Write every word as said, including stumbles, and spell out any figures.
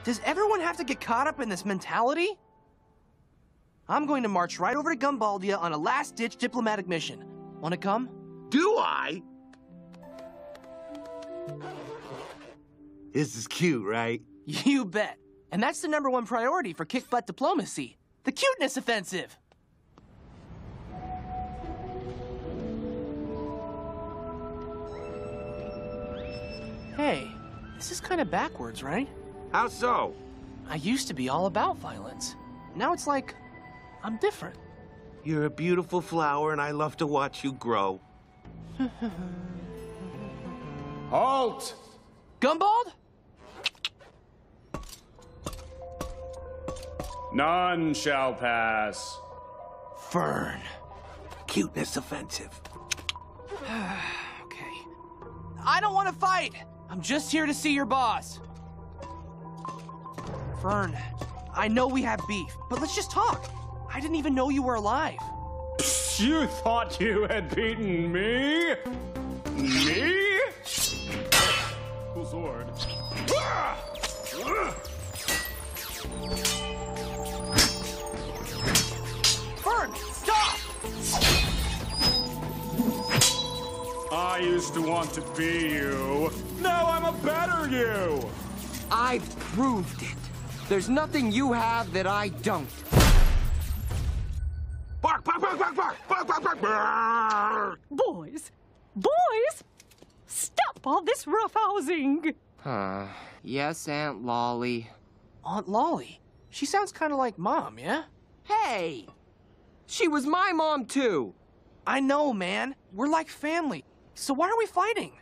Does everyone have to get caught up in this mentality? I'm going to march right over to Gumbaldia on a last-ditch diplomatic mission. Want to come? Do I? This is cute, right? You bet. And that's the number one priority for kick-butt diplomacy. The cuteness offensive. Hey, this is kind of backwards, right? How so? I used to be all about violence. Now it's like, I'm different. You're a beautiful flower, and I love to watch you grow. Halt! Gumbald? None shall pass. Fern. Cuteness offensive. Okay. I don't want to fight. I'm just here to see your boss. Fern, I know we have beef, but let's just talk. I didn't even know you were alive. You thought you had beaten me? Me? Cool sword. Fern, stop! I used to want to be you. Now I'm a better you. I've proved it. There's nothing you have that I don't. Bark, bark, bark, bark, bark, bark, bark, bark, bark. Boys, boys, stop all this roughhousing. Huh. Yes, Aunt Lolly. Aunt Lolly? She sounds kind of like Mom, yeah? Hey! She was my mom, too. I know, man. We're like family. So why are we fighting?